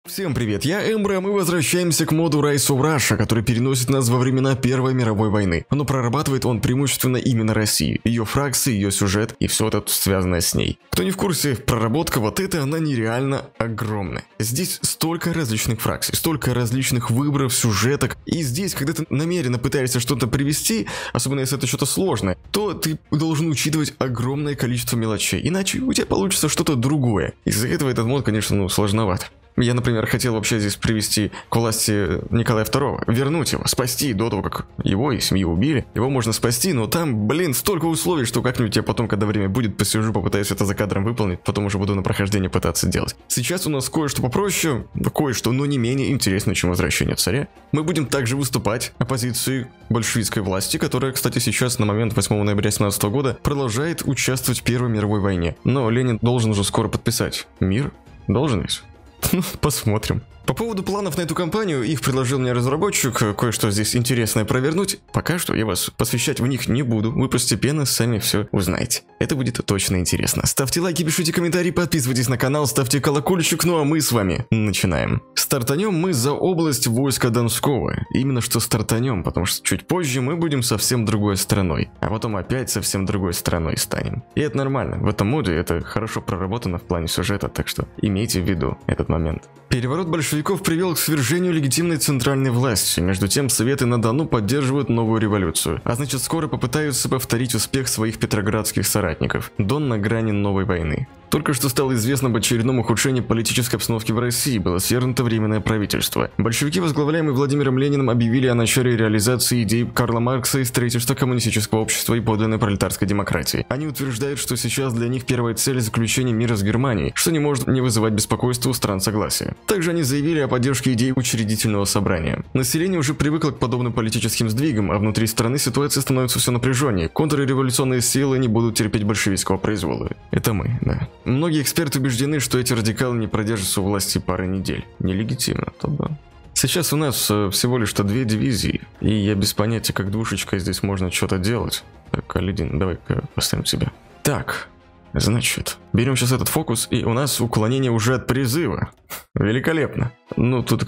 Всем привет, я Эмбра, а мы возвращаемся к моду Rise of Russia, который переносит нас во времена Первой мировой войны. Но прорабатывает он преимущественно именно Россию, ее фракции, ее сюжет и все это связанное с ней. Кто не в курсе, проработка вот эта, она нереально огромная. Здесь столько различных фракций, столько различных выборов, сюжеток, и здесь, когда ты намеренно пытаешься что-то привести, особенно если это что-то сложное, то ты должен учитывать огромное количество мелочей, иначе у тебя получится что-то другое. Из-за этого этот мод, конечно, сложноват. Я, например, хотел вообще здесь привести к власти Николая II, вернуть его, спасти до того, как его и семью убили. Его можно спасти, но там, столько условий, что как-нибудь я потом, когда время будет, посижу, попытаюсь это за кадром выполнить, потом уже буду на прохождение пытаться делать. Сейчас у нас кое-что попроще, кое-что, но не менее интересно, чем возвращение царя. Мы будем также выступать оппозиции большевистской власти, которая, кстати, сейчас на момент 8 ноября 2017 года продолжает участвовать в Первой мировой войне. Но Ленин должен уже скоро подписать мир. Должен ведь? Посмотрим. По поводу планов на эту кампанию, их предложил мне разработчик, кое-что здесь интересное провернуть. Пока что я вас посвящать в них не буду, вы постепенно сами все узнаете. Это будет точно интересно. Ставьте лайки, пишите комментарии, подписывайтесь на канал, ставьте колокольчик, ну а мы с вами начинаем. Стартанем мы за область войска Донского. Именно что стартанем, потому что чуть позже мы будем совсем другой страной, а потом опять совсем другой страной станем. И это нормально, в этом моде это хорошо проработано в плане сюжета, так что имейте в виду этот момент. Переворот большевиков привел к свержению легитимной центральной власти. Между тем, Советы на Дону поддерживают новую революцию. А значит, скоро попытаются повторить успех своих петроградских соратников. Дон на грани новой войны. Только что стало известно об очередном ухудшении политической обстановки в России, было свергнуто временное правительство. Большевики, возглавляемые Владимиром Лениным, объявили о начале реализации идей Карла Маркса и строительства коммунистического общества и подлинной пролетарской демократии. Они утверждают, что сейчас для них первая цель – заключение мира с Германией, что не может не вызывать беспокойства у стран согласия. Также они заявили о поддержке идей учредительного собрания. Население уже привыкло к подобным политическим сдвигам, а внутри страны ситуация становится все напряженнее. Контрреволюционные силы не будут терпеть большевистского произвола. Это мы, да. Многие эксперты убеждены, что эти радикалы не продержатся у власти пары недель. Нелегитимно, то да. Сейчас у нас всего лишь-то 2 дивизии, и я без понятия, как двушечкой здесь можно что-то делать. Так, Алидин, давай-ка поставим тебя. Так, значит, берем сейчас этот фокус, и у нас уклонение уже от призыва. Великолепно. Ну, тут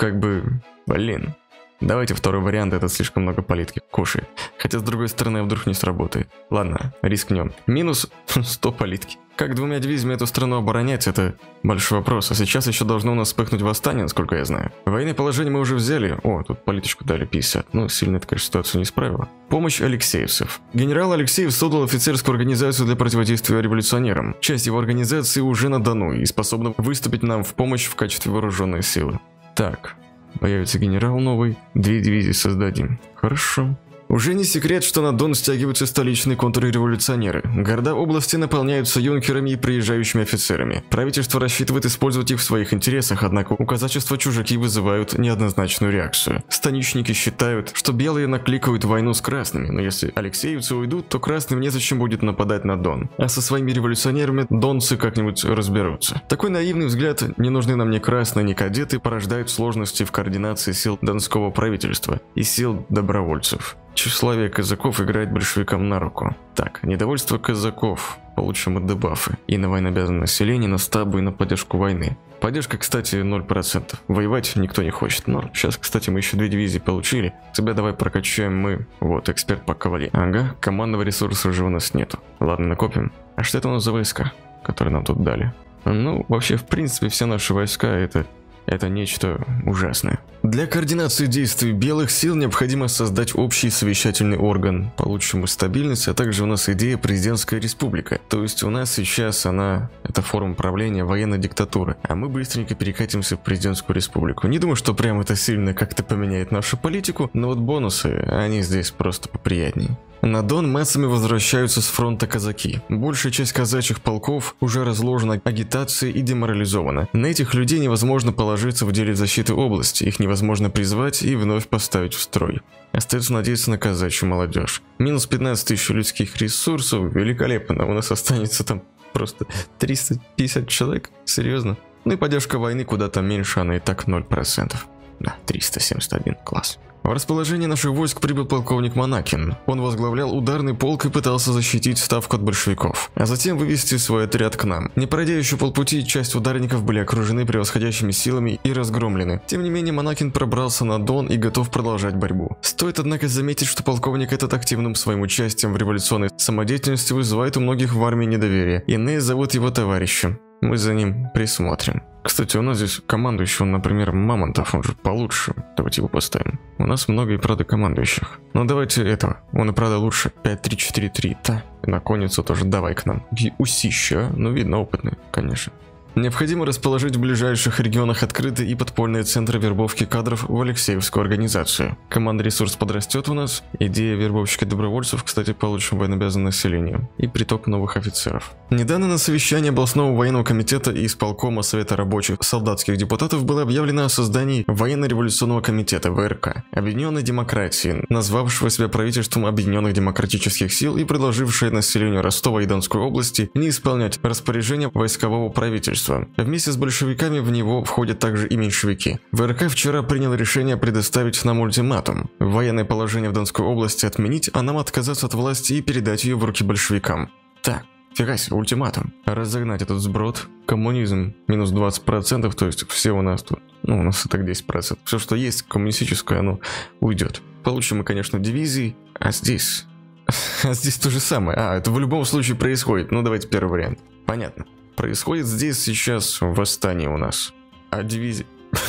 Давайте второй вариант, это слишком много политики кушает. Хотя, с другой стороны, вдруг не сработает. Ладно, рискнем. Минус 100 политики. Как 2 дивизиями эту страну оборонять, это большой вопрос. А сейчас еще должно у нас вспыхнуть восстание, насколько я знаю. Военное положение мы уже взяли. О, тут политичку дали 50. Ну, сильно это, конечно, ситуацию не исправило. Помощь алексеевцев. Генерал Алексеев создал офицерскую организацию для противодействия революционерам. Часть его организации уже на Дону и способна выступить нам в помощь в качестве вооруженной силы. Так, появится генерал новый. 2 дивизии создадим. Хорошо. Уже не секрет, что на Дон стягиваются столичные контрреволюционеры. Города области наполняются юнкерами и приезжающими офицерами. Правительство рассчитывает использовать их в своих интересах, однако у казачества чужаки вызывают неоднозначную реакцию. Станичники считают, что белые накликают войну с красными, но если алексеевцы уйдут, то красным незачем будет нападать на Дон. А со своими революционерами донцы как-нибудь разберутся. Такой наивный взгляд, не нужны нам ни красные, ни кадеты, порождают сложности в координации сил донского правительства и сил добровольцев. Тщеславие казаков играет большевикам на руку. Так, недовольство казаков. Получим и дебафы. И на военнообязанное население, на стабы, и на поддержку войны. Поддержка, кстати, 0%. Воевать никто не хочет. Но сейчас, кстати, мы еще 2 дивизии получили. Тебя давай прокачаем мы. Вот, эксперт по кавалерии. Ага, командного ресурса уже у нас нету. Ладно, накопим. А что это у нас за войска, которые нам тут дали? Ну, вообще, в принципе, все наши войска это нечто ужасное. Для координации действий белых сил необходимо создать общий совещательный орган. Получим мы стабильность, а также у нас идея президентская республика. То есть у нас сейчас это форма правления военной диктатуры. А мы быстренько перекатимся в президентскую республику. Не думаю, что прям это сильно как-то поменяет нашу политику, но вот бонусы, они здесь просто поприятнее. На Дон массами возвращаются с фронта казаки. Большая часть казачьих полков уже разложена агитацией и деморализована. На этих людей невозможно положиться в деле защиты области, их невозможно призвать и вновь поставить в строй. Остается надеяться на казачью молодежь. Минус 15 тысяч людских ресурсов, великолепно, у нас останется там просто 350 человек, серьезно. Ну и поддержка войны куда-то меньше, она и так 0%. Да, 371, класс. В расположение наших войск прибыл полковник Монакин. Он возглавлял ударный полк и пытался защитить ставку от большевиков, а затем вывести свой отряд к нам. Не пройдя еще полпути, часть ударников были окружены превосходящими силами и разгромлены. Тем не менее, Монакин пробрался на Дон и готов продолжать борьбу. Стоит, однако, заметить, что полковник этот активным своим участием в революционной самодеятельности вызывает у многих в армии недоверие. Иные зовут его товарищем. Мы за ним присмотрим. Кстати, у нас здесь командующий, он, например, Мамонтов, он же получше. Давайте его поставим. У нас много и правда командующих. Но давайте этого. Он и правда лучше. 5-3-4-3. Да. И на конницу тоже давай к нам. И усища. Ну, видно, опытный, конечно. Необходимо расположить в ближайших регионах открытые и подпольные центры вербовки кадров в Алексеевскую организацию. Команда ресурс подрастет у нас. Идея вербовщика добровольцев, кстати, получим военнообязанное население. И приток новых офицеров. Недавно на совещании областного военного комитета и исполкома Совета рабочих солдатских депутатов было объявлено о создании военно-революционного комитета ВРК Объединенной демократии, назвавшего себя правительством Объединенных демократических сил и предложившее населению Ростова и Донской области не исполнять распоряжения войскового правительства. Вместе с большевиками в него входят также и меньшевики. ВРК вчера принял решение предоставить нам ультиматум. Военное положение в Донской области отменить, а нам отказаться от власти и передать ее в руки большевикам. Так, фига себе, ультиматум. Разогнать этот сброд. Коммунизм минус 20%, то есть все у нас тут. Ну, у нас и так 10%. Все, что есть коммунистическое, оно уйдет. Получим мы, конечно, дивизии, а здесь... А здесь то же самое. А, это в любом случае происходит. Ну, давайте первый вариант. Понятно. Происходит здесь сейчас восстание у нас. А дивизия...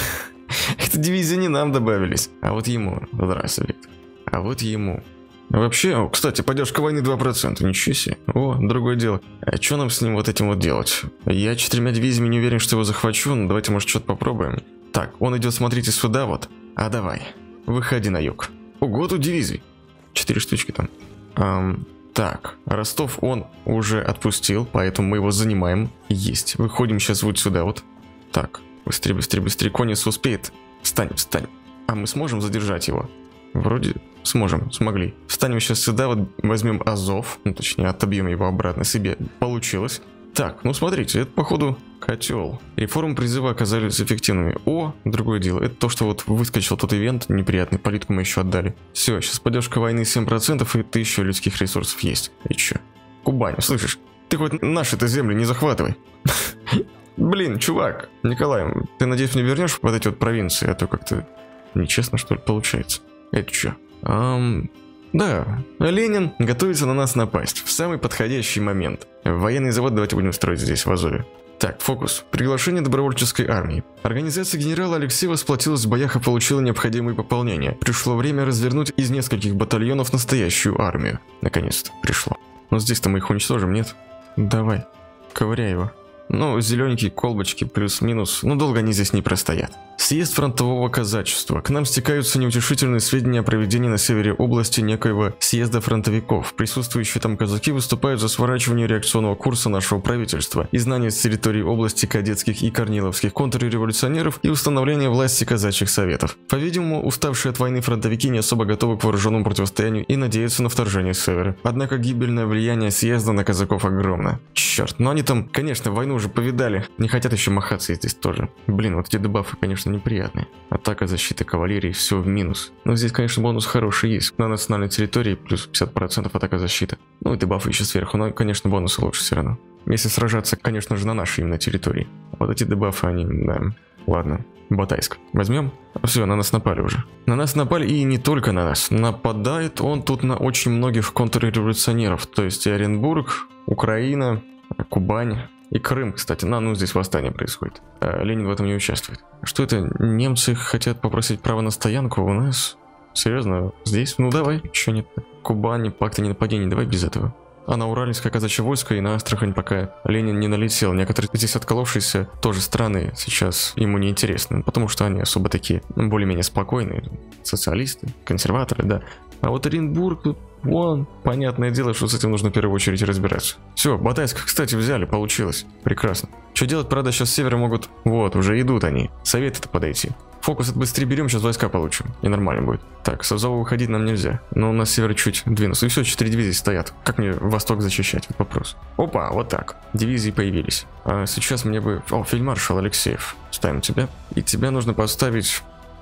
Это дивизии не нам добавились. А вот ему. Здравствуй. А вот ему. Вообще, кстати, поддержка войны 2%. Ничего себе. О, другое дело. А что нам с ним вот этим вот делать? Я 4 дивизиями не уверен, что его захвачу. Но давайте, может, что-то попробуем. Так, он идет, смотрите, сюда вот. А давай. Выходи на юг. Ого, тут дивизий. 4 штучки там. Так, Ростов он уже отпустил, поэтому мы его занимаем. Есть. Выходим сейчас вот сюда вот. Так, быстрее, быстрее, быстрее. Конец успеет. Встань, встань. А мы сможем задержать его? Вроде сможем, смогли. Встанем сейчас сюда, вот возьмем Азов. Ну, точнее, отобьем его обратно себе. Получилось. Так, ну смотрите, это походу котел. Реформы призыва оказались эффективными. О, другое дело. Это то, что вот выскочил тот ивент неприятный, политику мы еще отдали. Все, сейчас поддержка войны 7% и 1000 людских ресурсов есть. И че? Кубань, слышишь? Ты хоть наши-то земли не захватывай. Блин, чувак. Николай, ты, надеюсь, мне вернешь вот эти вот провинции, а то как-то нечестно, что ли, получается. Это че? Да, Ленин готовится на нас напасть в самый подходящий момент. Военный завод давайте будем строить здесь, в Азове. Так, фокус. Приглашение добровольческой армии. Организация генерала Алексеева сплотилась в боях и получила необходимые пополнения. Пришло время развернуть из нескольких батальонов настоящую армию. Наконец-то пришло. Но здесь-то мы их уничтожим, нет? Давай, ковыряй его. Ну, зелененькие колбочки плюс-минус, но долго они здесь не простоят. Съезд фронтового казачества. К нам стекаются неутешительные сведения о проведении на севере области некоего съезда фронтовиков. Присутствующие там казаки выступают за сворачивание реакционного курса нашего правительства, изгнание с территории области кадетских и корниловских контрреволюционеров и установление власти казачьих советов. По-видимому, уставшие от войны фронтовики не особо готовы к вооруженному противостоянию и надеются на вторжение с севера. Однако гибельное влияние съезда на казаков огромно. Черт, но они там, конечно, войну уже повидали, не хотят еще махаться здесь тоже. Блин, вот эти дебафы, конечно, неприятные. Атака, защита, кавалерии, все в минус. Но здесь, конечно, бонус хороший есть. На национальной территории плюс 50% атака, защита. Ну и дебафы еще сверху, но, конечно, бонусы лучше все равно. Если сражаться, конечно же, на нашей именно территории. Вот эти дебафы, они, да. Ладно, Батайск. Возьмем? Все, на нас напали уже. На нас напали и не только на нас. Нападает он тут на очень многих контрреволюционеров. То есть и Оренбург, Украина, Кубань. И Крым, кстати. Ну здесь восстание происходит. Ленин в этом не участвует. Что это? Немцы хотят попросить право на стоянку у нас? Серьезно? Здесь? Ну давай. Еще нет. Кубань, пакт о ненападении. Давай без этого. А на Уральское казачье войско и на Астрахань пока Ленин не налетел. Некоторые здесь отколовшиеся тоже страны сейчас ему не интересны. Потому что они особо такие более-менее спокойные. Социалисты, консерваторы, да. А вот Оренбург тут, вон, понятное дело, что с этим нужно в первую очередь разбираться. Все, Батайск, кстати, взяли, получилось. Прекрасно. Что делать, правда, сейчас с севера могут... Вот, уже идут они. Советы-то подойти. Фокус от быстрее берем, сейчас войска получим. И нормально будет. Так, с Азова выходить нам нельзя. Но у нас север чуть двинулся. И все, 4 дивизии стоят. Как мне восток защищать? Вот вопрос. Опа, вот так. Дивизии появились. А сейчас мне бы... О, фельдмаршал Алексеев. Ставим тебя. И тебя нужно поставить...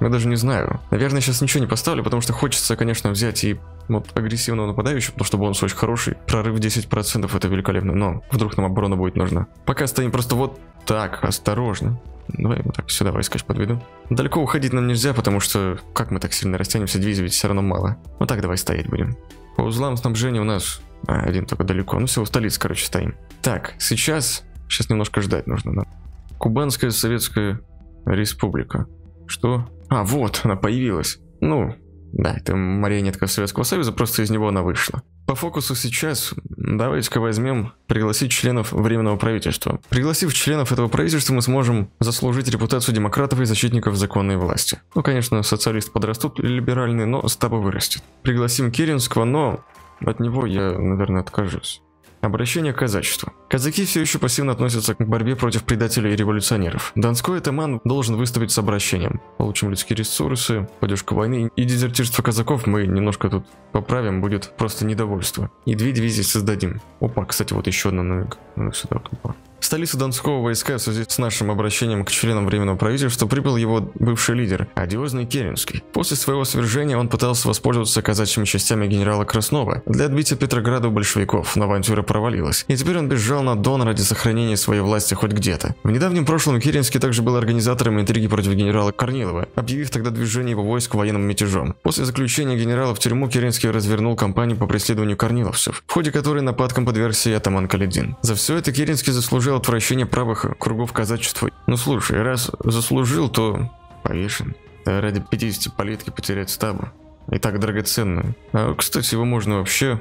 Я даже не знаю. Наверное, сейчас ничего не поставлю, потому что хочется, конечно, взять и вот агрессивного нападающего, потому что бонус очень хороший. Прорыв 10% это великолепно, но вдруг нам оборона будет нужна. Пока стоим просто вот так, осторожно. Давай вот так сюда войска подведу. Далеко уходить нам нельзя, потому что как мы так сильно растянемся, дивизий ведь все равно мало. Вот так давай стоять будем. По узлам снабжения у нас один только далеко. Ну все, у столицы, короче, стоим. Так, сейчас немножко ждать нужно. Да? Кубанская Советская Республика. Что? А, вот, она появилась. Ну, да, это марионетка Советского Союза, просто из него она вышла. По фокусу сейчас давайте-ка возьмем пригласить членов Временного правительства. Пригласив членов этого правительства, мы сможем заслужить репутацию демократов и защитников законной власти. Ну, конечно, социалисты подрастут либеральные, но стаба вырастет. Пригласим Керенского, но от него я, наверное, откажусь. Обращение к казачеству. Казаки все еще пассивно относятся к борьбе против предателей и революционеров. Донской атаман должен выступить с обращением. Получим людские ресурсы, поддержку войны и дезертирство казаков мы немножко тут поправим, будет просто недовольство. И 2 дивизии создадим. Опа, кстати, вот еще одна сюда. В столицу Донского войска в связи с нашим обращением к членам Временного правительства прибыл его бывший лидер, одиозный Керенский. После своего свержения он пытался воспользоваться казачьими частями генерала Краснова для отбития Петрограда у большевиков, но авантюра провалилась. И теперь он бежал на Дон ради сохранения своей власти хоть где-то. В недавнем прошлом Керенский также был организатором интриги против генерала Корнилова, объявив тогда движение его войск военным мятежом. После заключения генерала в тюрьму Керенский развернул кампанию по преследованию корниловцев, в ходе которой нападкам подвергся и атаман Каледин. За все это Керенский заслужил отвращение правых кругов казачества. Ну слушай, раз заслужил, то повешен. Да ради 50 политки потерять стабу. И так драгоценную. А, кстати, его можно вообще...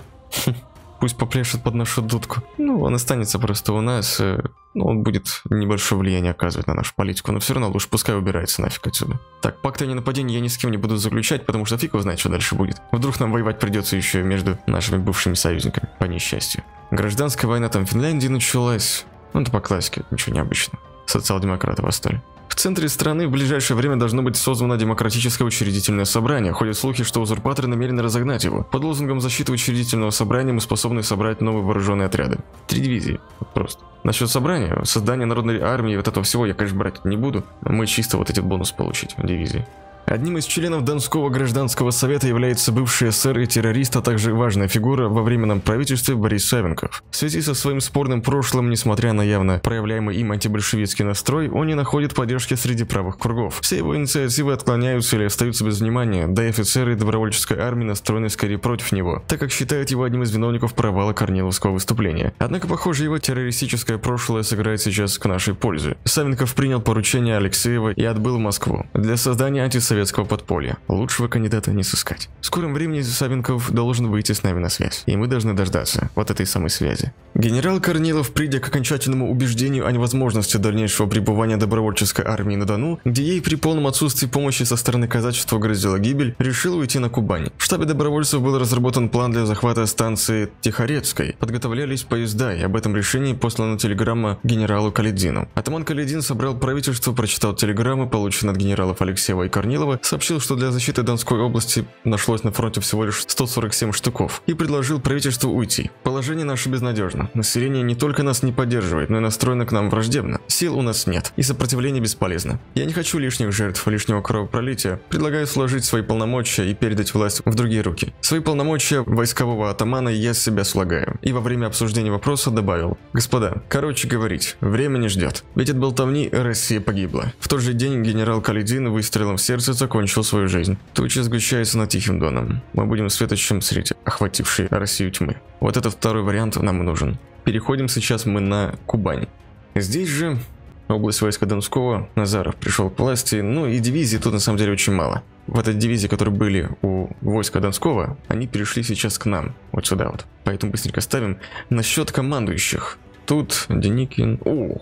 Пусть попляшет под нашу дудку. Ну, он останется просто у нас. Ну, он будет небольшое влияние оказывать на нашу политику. Но все равно лучше пускай убирается нафиг отсюда. Так, пакт о ненападении я ни с кем не буду заключать, потому что фиг его знает, что дальше будет. Вдруг нам воевать придется еще между нашими бывшими союзниками, по несчастью. Гражданская война там в Финляндии началась. Ну, это по классике, ничего необычного. Социал-демократы восстали. В центре страны в ближайшее время должно быть создано демократическое учредительное собрание. Ходят слухи, что узурпаторы намерены разогнать его. Под лозунгом защиты учредительного собрания мы способны собрать новые вооруженные отряды. 3 дивизии. Вот просто. Насчет собрания, создания народной армии, вот этого всего я, конечно, брать не буду. Мы чисто вот эти бонусы получить в дивизии. Одним из членов Донского гражданского совета является бывший эсер и террорист, а также важная фигура во временном правительстве Борис Савенков. В связи со своим спорным прошлым, несмотря на явно проявляемый им антибольшевистский настрой, он не находит поддержки среди правых кругов. Все его инициативы отклоняются или остаются без внимания, да и офицеры добровольческой армии настроены скорее против него, так как считают его одним из виновников провала корниловского выступления. Однако, похоже, его террористическое прошлое сыграет сейчас к нашей пользе. Савенков принял поручение Алексеева и отбыл в Москву для создания антисоветского подполья. Лучшего кандидата не сыскать. В скором времени Савенков должен выйти с нами на связь, и мы должны дождаться вот этой самой связи. Генерал Корнилов, придя к окончательному убеждению о невозможности дальнейшего пребывания добровольческой армии на Дону, где ей при полном отсутствии помощи со стороны казачества грозила гибель, решил уйти на Кубань. В штабе добровольцев был разработан план для захвата станции Тихорецкой. Подготовлялись поезда, и об этом решении послана телеграмма генералу Каледину. Атаман Каледин собрал правительство, прочитал телеграммы, полученные от генералов Алексеева и Корнилова, сообщил, что для защиты Донской области нашлось на фронте всего лишь 147 штыков, и предложил правительству уйти. Положение наше безнадежно. Население не только нас не поддерживает, но и настроено к нам враждебно. Сил у нас нет, и сопротивление бесполезно. Я не хочу лишних жертв, лишнего кровопролития. Предлагаю сложить свои полномочия и передать власть в другие руки. Свои полномочия войскового атамана я с себя слагаю. И во время обсуждения вопроса добавил: господа, короче говорить, время не ждет. Ведь от болтовни Россия погибла. В тот же день генерал Каледин выстрелом в сердце закончил свою жизнь. Туча сгущается над Тихим Доном. Мы будем светочем среди охватившей Россию тьмы. Вот этот второй вариант нам и нужен. Переходим сейчас мы на Кубань. Здесь же область войска Донского, Назаров пришел к власти, ну и дивизий тут на самом деле очень мало. В этой дивизии, которые были у войска Донского, они перешли сейчас к нам, вот сюда вот. Поэтому быстренько ставим. Насчет командующих. Тут Деникин,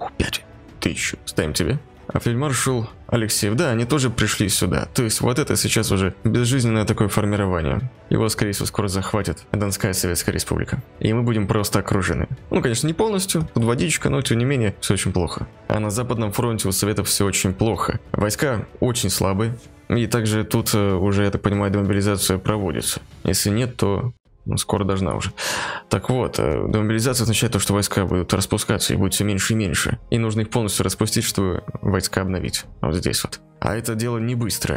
5000, ставим тебе. А фельдмаршал Алексеев, да, они тоже пришли сюда. То есть вот это сейчас уже безжизненное такое формирование. Его, скорее всего, скоро захватит Донская Советская Республика. И мы будем просто окружены. Ну, конечно, не полностью, тут водичка, но тем не менее, все очень плохо. А на Западном фронте у Советов все очень плохо. Войска очень слабые. И также тут уже, я так понимаю, демобилизация проводится. Если нет, то... Ну, скоро должна уже. Так вот, демобилизация означает то, что войска будут распускаться и будет все меньше и меньше. И нужно их полностью распустить, чтобы войска обновить. Вот здесь вот. А это дело не быстрое.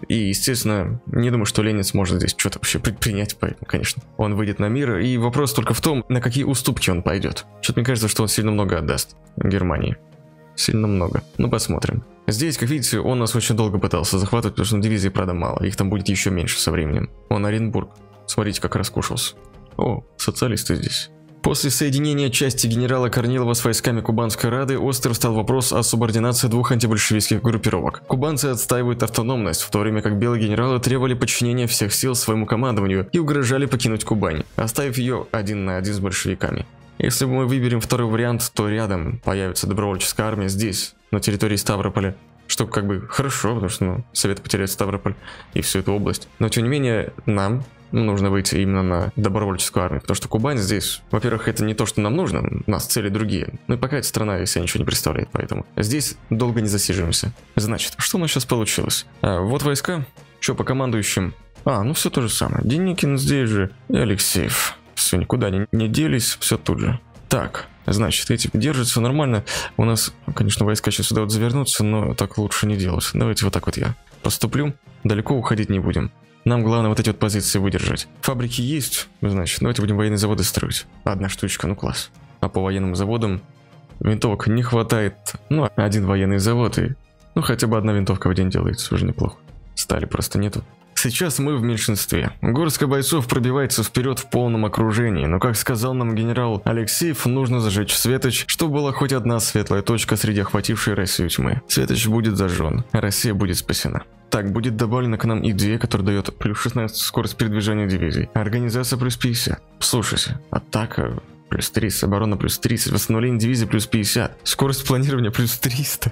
И, естественно, не думаю, что Ленин сможет здесь что-то вообще предпринять, поэтому, конечно, он выйдет на мир. И вопрос только в том, на какие уступки он пойдет. Что-то мне кажется, что он сильно много отдаст Германии. Сильно много. Ну, посмотрим. Здесь, как видите, он нас очень долго пытался захватывать, потому что дивизий, правда, мало. Их там будет еще меньше со временем. Он Оренбург. Смотрите, как раскушался. О, социалисты здесь. После соединения части генерала Корнилова с войсками Кубанской Рады острым стал вопрос о субординации двух антибольшевистских группировок. Кубанцы отстаивают автономность, в то время как белые генералы требовали подчинения всех сил своему командованию и угрожали покинуть Кубань, оставив ее один на один с большевиками. Если мы выберем второй вариант, то рядом появится добровольческая армия здесь, на территории Ставрополя. Что как бы хорошо, потому что Совет потеряет Ставрополь и всю эту область. Но тем не менее, нам нужно выйти именно на добровольческую армию, потому что Кубань здесь, во-первых, это не то, что нам нужно, у нас цели другие. Ну и пока эта страна из себя ничего не представляет, поэтому здесь долго не засиживаемся. Значит, что у нас сейчас получилось? Вот войска, что по командующим? Ну все то же самое. Деникин здесь же и Алексеев. Все, никуда не делись, все тут же. Так, значит, эти держатся нормально. У нас, конечно, войска сейчас сюда вот завернутся, но так лучше не делать. Давайте вот так вот я поступлю, далеко уходить не будем. Нам главное вот эти вот позиции выдержать. Фабрики есть, значит, давайте будем военные заводы строить. Одна штучка, ну класс. А по военным заводам винтовок не хватает. Ну, один военный завод и... Ну, хотя бы одна винтовка в день делается, уже неплохо. Стали просто нету. Сейчас мы в меньшинстве. Горстка бойцов пробивается вперед в полном окружении, но, как сказал нам генерал Алексеев, нужно зажечь светоч, чтобы была хоть одна светлая точка среди охватившей Россию тьмы. Светоч будет зажжен, а Россия будет спасена. Так, будет добавлено к нам и 2, которая дает плюс 16 скорость передвижения дивизий. Организация плюс 50. Слушайте, атака плюс 30, оборона плюс 30, восстановление дивизии плюс 50, скорость планирования плюс 300.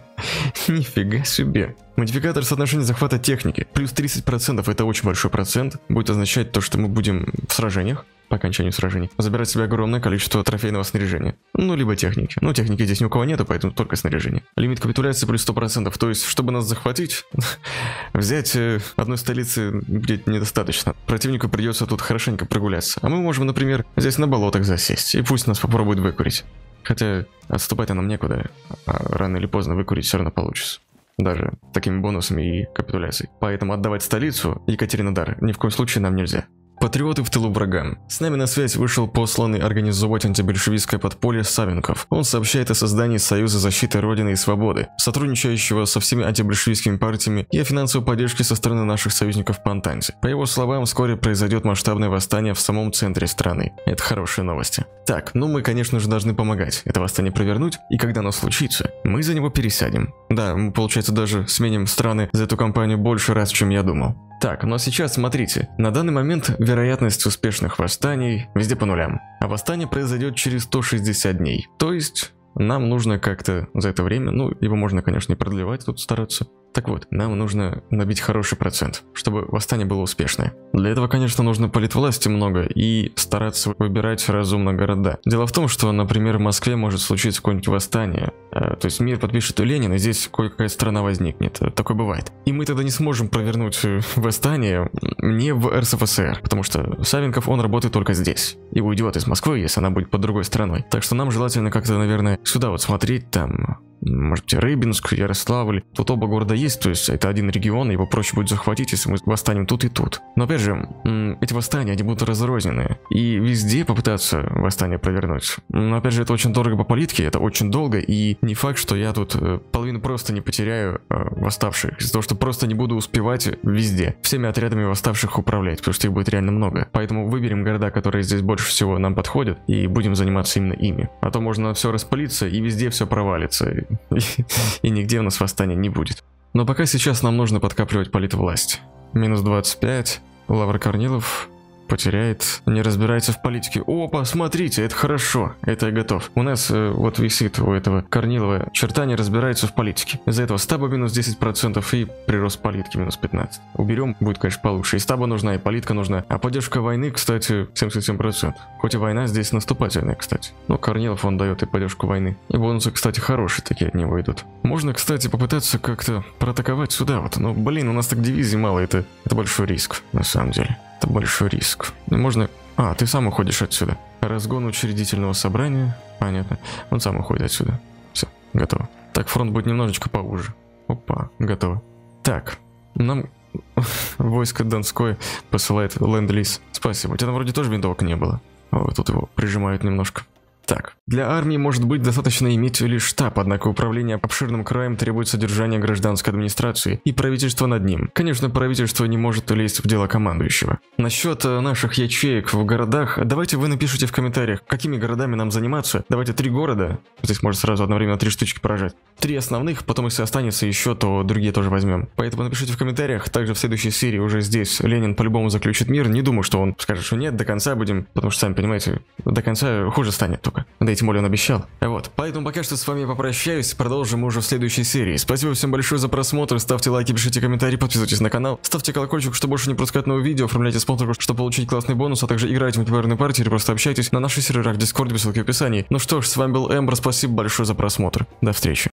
Нифига себе. Модификатор соотношения захвата техники плюс 30%, это очень большой процент. Будет означать то, что мы будем в сражениях, по окончанию сражений, забирать себе огромное количество трофейного снаряжения. Ну, либо техники. Ну, техники здесь ни у кого нету, поэтому только снаряжение. Лимит капитуляции плюс 100%, то есть, чтобы нас захватить, взять одной столицы будет недостаточно. Противнику придется тут хорошенько прогуляться. А мы можем, например, здесь на болотах засесть, и пусть нас попробуют выкурить. Хотя отступать-то нам некуда, а рано или поздно выкурить все равно получится. Даже такими бонусами и капитуляцией. Поэтому отдавать столицу, Екатеринодар, ни в коем случае нам нельзя. Патриоты в тылу врага. С нами на связь вышел посланный организовать антибольшевистское подполье Савенков. Он сообщает о создании Союза защиты Родины и Свободы, сотрудничающего со всеми антибольшевистскими партиями, и о финансовой поддержке со стороны наших союзников по Антанте. По его словам, вскоре произойдет масштабное восстание в самом центре страны. Это хорошие новости. Так, ну мы, конечно же, должны помогать это восстание провернуть, и когда оно случится, мы за него пересядем. Да, мы, получается, даже сменим страны за эту кампанию больше раз, чем я думал. Так, но сейчас смотрите, на данный момент вероятность успешных восстаний везде по нулям, а восстание произойдет через 160 дней, то есть нам нужно как-то за это время, ну его можно, конечно, и продлевать, тут стараться. Так вот, нам нужно набить хороший процент, чтобы восстание было успешное. Для этого, конечно, нужно политвласти много и стараться выбирать разумно города. Дело в том, что, например, в Москве может случиться какое-нибудь восстание, то есть мир подпишет у Ленина, и здесь кое-какая страна возникнет. Такое бывает. И мы тогда не сможем провернуть восстание не в РСФСР, потому что Савенков, он работает только здесь. И уйдет из Москвы, если она будет под другой страной. Так что нам желательно как-то, наверное, сюда вот смотреть, там... Может быть, Рыбинск, Ярославль. Тут оба города есть, то есть это один регион, его проще будет захватить, если мы восстанем тут и тут. Но опять же, эти восстания, они будут разрозненные. И везде попытаться восстание провернуть. Но опять же, это очень дорого по политике, это очень долго, и не факт, что я тут половину просто не потеряю восставших, из-за того, что просто не буду успевать везде всеми отрядами восставших управлять, потому что их будет реально много. Поэтому выберем города, которые здесь больше всего нам подходят, и будем заниматься именно ими. А то можно все распылиться, и везде все провалится. И нигде у нас восстания не будет. Но пока сейчас нам нужно подкапливать политвласть. Минус 25. Лавр Корнилов потеряет, не разбирается в политике. Опа, смотрите, это хорошо, это я готов. У нас вот висит у этого Корнилова черта, не разбирается в политике. Из-за этого стаба минус 10% и прирост политики минус 15. Уберем, будет, конечно, получше. И стаба нужна, и политика нужна. А поддержка войны, кстати, 77%. Хоть и война здесь наступательная, кстати. Но Корнилов, он дает и поддержку войны. И бонусы, кстати, хорошие такие от него идут. Можно, кстати, попытаться как-то проатаковать сюда вот. Но, блин, у нас так дивизий мало, это большой риск, на самом деле. Это большой риск. Можно... ты сам уходишь отсюда. Разгон учредительного собрания. Понятно. Он сам уходит отсюда. Все, готово. Так, фронт будет немножечко поуже. Опа, готово. Так, нам Войско Донское посылает ленд-лиз. Спасибо. У тебя там вроде тоже винтовок не было. Вот тут его прижимают немножко. Так, для армии может быть достаточно иметь лишь штаб, однако управление обширным краем требует содержания гражданской администрации и правительства над ним. Конечно, правительство не может лезть в дело командующего. Насчет наших ячеек в городах, давайте вы напишите в комментариях, какими городами нам заниматься. Давайте 3 города, здесь может сразу одновременно 3 штучки поражать. 3 основных, потом если останется еще, то другие тоже возьмем. Поэтому напишите в комментариях, также в следующей серии уже здесь Ленин по-любому заключит мир. Не думаю, что он скажет, что нет, до конца будем, потому что, сами понимаете, до конца хуже станет только. Да и тем более он обещал. Вот, поэтому пока что с вами попрощаюсь, продолжим уже в следующей серии. Спасибо всем большое за просмотр, ставьте лайки, пишите комментарии, подписывайтесь на канал, ставьте колокольчик, чтобы больше не пропускать новые видео, оформляйте спонсорку, чтобы получить классный бонус, а также играйте в мультиплеерные партии или просто общайтесь на наших серверах в Discord, без ссылки в описании. Ну что ж, с вами был Эмбер, спасибо большое за просмотр, до встречи.